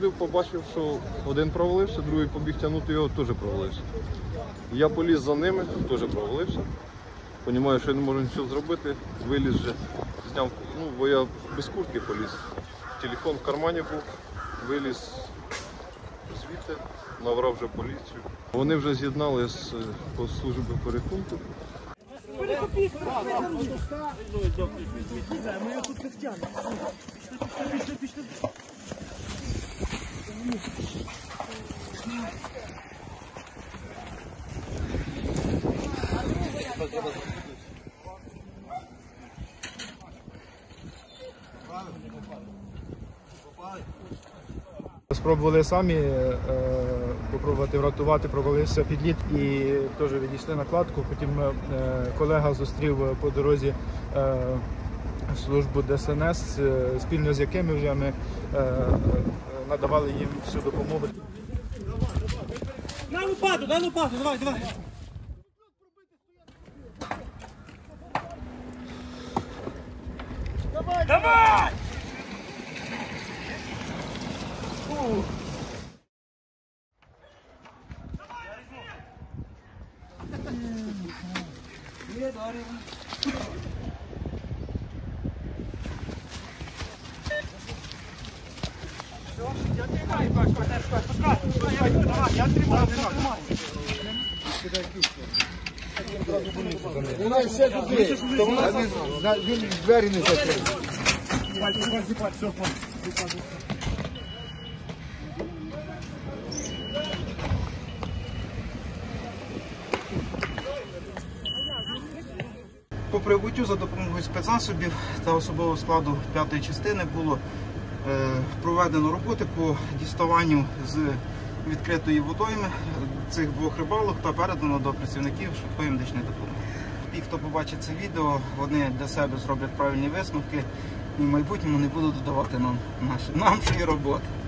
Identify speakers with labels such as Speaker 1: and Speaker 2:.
Speaker 1: виходив, побачив, що один провалився, другий побіг тягнути його, теж провалився. Я поліз за ними, теж провалився. Розумію, що я не можу нічого зробити, виліз вже, зняв, бо я без куртки поліз. Телефон в кармані був, виліз звідти, наврав вже поліцію. Вони вже з'єднали по службі порятунку.
Speaker 2: Спробували самі спробувати врятувати, провалився підліт і теж відійшли на кладку. Потім колега зустрів по дорозі службу ДСНС, спільно з якими вже ми надавали їм всю допомогу.
Speaker 3: На лопату, давай, давай. Давай!
Speaker 4: Давай все туди. Він двері не закрив.
Speaker 5: По прибуттю за допомогою спецзасобів та особового складу 5-ї частини було проведено роботи по діставанню з відкритої водойми цих двох рибалок та передано до працівників швидкої медичної допомоги. Ті, хто побачить це відео, вони для себе зроблять правильні висновки і в майбутньому не будуть додавати нам нашої роботи.